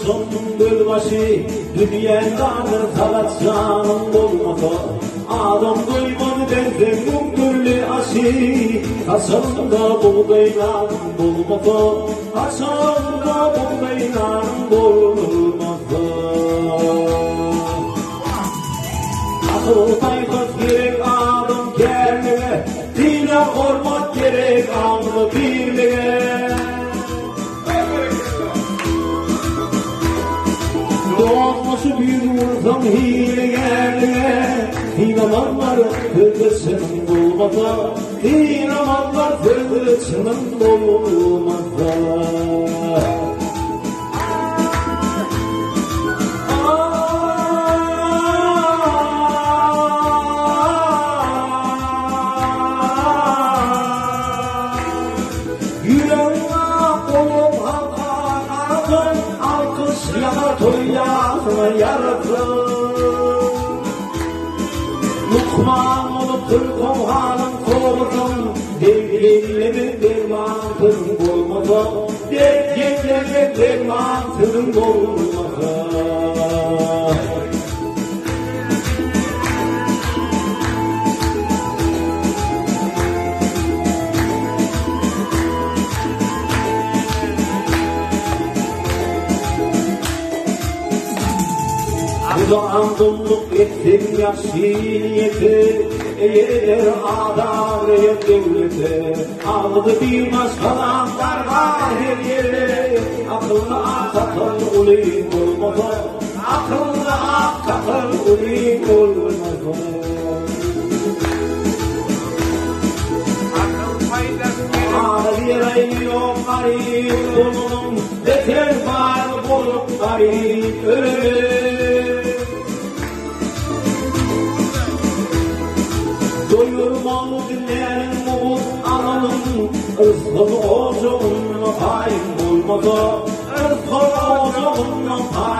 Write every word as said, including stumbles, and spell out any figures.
sonun gölbaşı, dünyadan salat canım olmasa. Adam doymadı derdim bu gülü aşı, kasabında buğdayla dolmasa, kasabında buğdayla dolmasa. Akıl tayfas gerek adam kendine, dine hormat gerek anlı birliğe. Doğması bir vursam hile geldiğe, dinamanlar fırgısının bulmada, dinamanlar fırgısının bulmada. Yana toyasını yaratır. Lukman olup Türk'ün hanım korkun, devletleri dermantın olmasa, devletleri dermantın olmasa. Kulağın kulluk ettin yaşiyeti, eğer adarıya devlete, aldı bir maskadan darga her yere. Akıllı akıl ulayım olmasa, akıllı akıl ulayım olmasa. Ağrı yok arayıp bulunum, beter var bulup arayıp ölüm. Doyurmalı dinleyen umut alanım, ıskılı ocağınla payım olmasa, ıskılı ocağınla payım